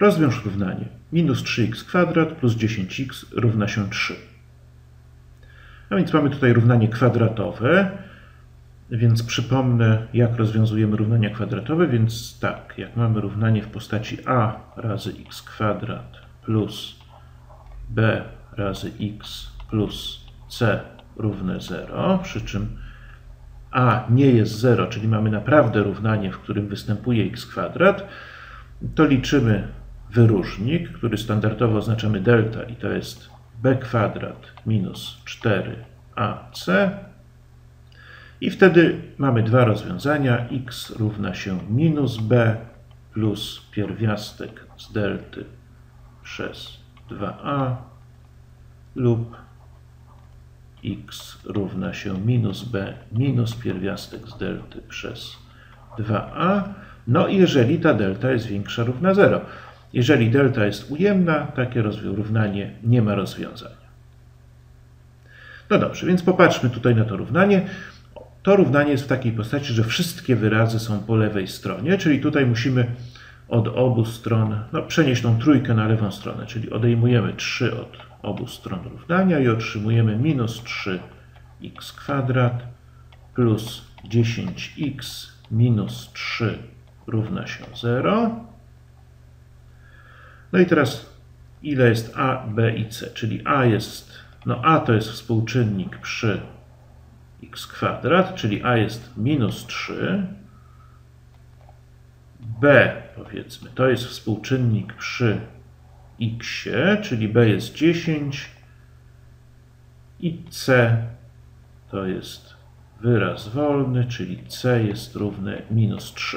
Rozwiąż równanie. Minus 3x kwadrat plus 10x równa się 3. A więc mamy tutaj równanie kwadratowe, więc przypomnę, jak rozwiązujemy równania kwadratowe. Więc tak, jak mamy równanie w postaci a razy x kwadrat plus b razy x plus c równe 0, przy czym a nie jest 0, czyli mamy naprawdę równanie, w którym występuje x kwadrat, to liczymy wyróżnik, który standardowo oznaczamy delta, i to jest b kwadrat minus 4ac. I wtedy mamy dwa rozwiązania. X równa się minus b plus pierwiastek z delty przez 2a lub x równa się minus b minus pierwiastek z delty przez 2a. No i jeżeli ta delta jest większa równa 0. Jeżeli delta jest ujemna, takie równanie nie ma rozwiązania. No dobrze, więc popatrzmy tutaj na to równanie. To równanie jest w takiej postaci, że wszystkie wyrazy są po lewej stronie, czyli tutaj musimy od obu stron przenieść tą trójkę na lewą stronę, czyli odejmujemy 3 od obu stron równania i otrzymujemy minus 3x kwadrat plus 10x minus 3 równa się 0. No i teraz ile jest a, b i c, czyli a to jest współczynnik przy x kwadrat, czyli a jest minus 3, b powiedzmy to jest współczynnik przy x, czyli b jest 10 i c to jest wyraz wolny, czyli c jest równe minus 3.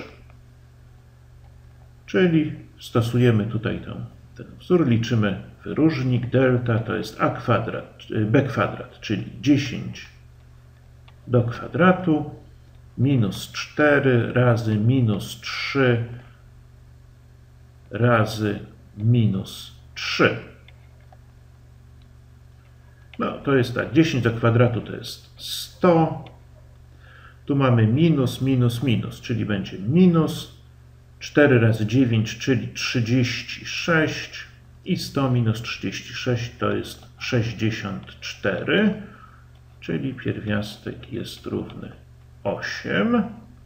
Czyli stosujemy tutaj ten wzór, liczymy wyróżnik, delta to jest a kwadrat, b kwadrat, czyli 10 do kwadratu minus 4 razy minus 3 razy minus 3. No to jest tak, 10 do kwadratu to jest 100. Tu mamy minus, minus, minus, czyli będzie minus 4 razy 9, czyli 36 i 100 minus 36 to jest 64, czyli pierwiastek jest równy 8.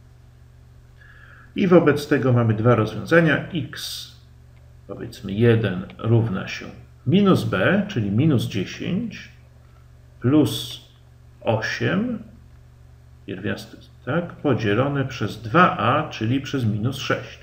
I wobec tego mamy dwa rozwiązania. X, powiedzmy 1, równa się minus b, czyli minus 10, plus 8, pierwiastek, tak, podzielone przez 2a, czyli przez minus 6.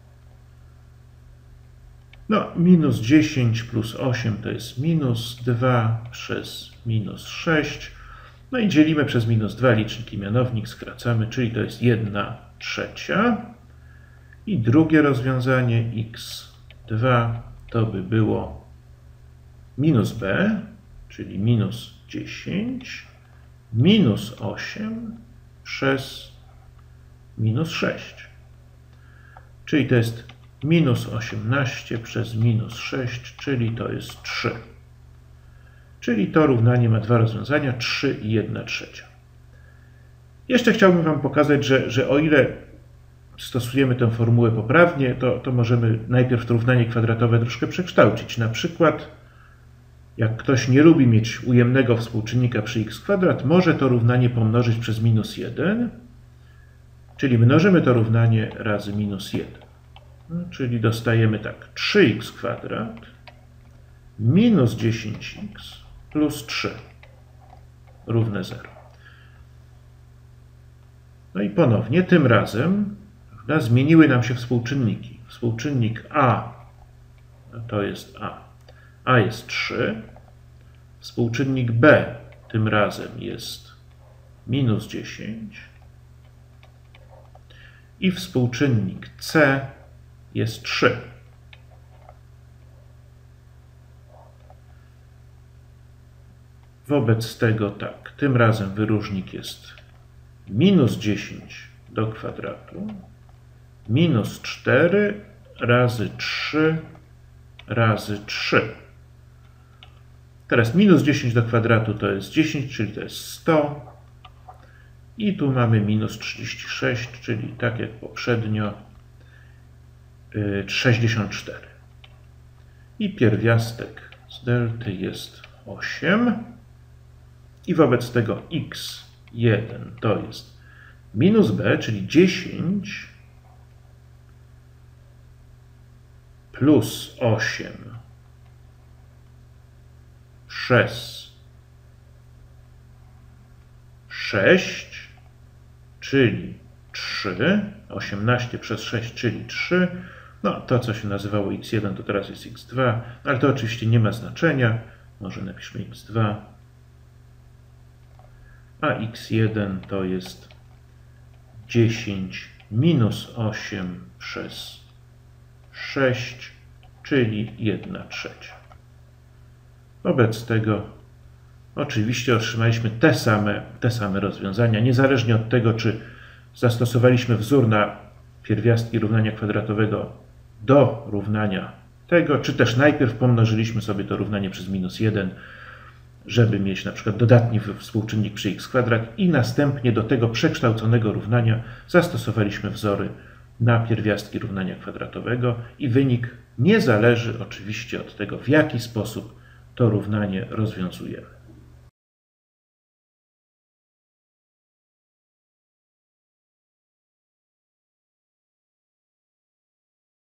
No, minus 10 plus 8 to jest minus 2 przez minus 6. No i dzielimy przez minus 2, licznik i mianownik skracamy, czyli to jest 1/3. I drugie rozwiązanie x2 to by było minus b, czyli minus 10, minus 8 przez minus 6. Czyli to jest minus 18 przez minus 6, czyli to jest 3. Czyli to równanie ma dwa rozwiązania, 3 i 1/3. Jeszcze chciałbym Wam pokazać, że o ile stosujemy tę formułę poprawnie, to możemy najpierw to równanie kwadratowe troszkę przekształcić. Na przykład, jak ktoś nie lubi mieć ujemnego współczynnika przy x kwadrat, może to równanie pomnożyć przez minus 1, czyli mnożymy to równanie razy minus 1. No, czyli dostajemy tak, 3x kwadrat minus 10x plus 3 równe 0. No i ponownie, tym razem zmieniły nam się współczynniki. Współczynnik a to jest a jest 3. Współczynnik b tym razem jest minus 10. I współczynnik c jest 3. Wobec tego tak, tym razem wyróżnik jest minus 10 do kwadratu, minus 4 razy 3 razy 3. Teraz minus 10 do kwadratu to jest 10, czyli to jest 100. I tu mamy minus 36, czyli tak jak poprzednio 64. i pierwiastek z delty jest 8 i wobec tego x1 to jest minus b, czyli 10 plus 8 przez 6, czyli 3, 18 przez 6, czyli 3. No, to, co się nazywało x1, to teraz jest x2, ale to oczywiście nie ma znaczenia. Może napiszmy x2, a x1 to jest 10 minus 8 przez 6, czyli 1/3. Wobec tego oczywiście otrzymaliśmy te same rozwiązania, niezależnie od tego, czy zastosowaliśmy wzór na pierwiastki równania kwadratowego do równania tego, czy też najpierw pomnożyliśmy sobie to równanie przez -1, żeby mieć na przykład dodatni współczynnik przy x² i następnie do tego przekształconego równania zastosowaliśmy wzory na pierwiastki równania kwadratowego i wynik nie zależy oczywiście od tego, w jaki sposób to równanie rozwiązujemy.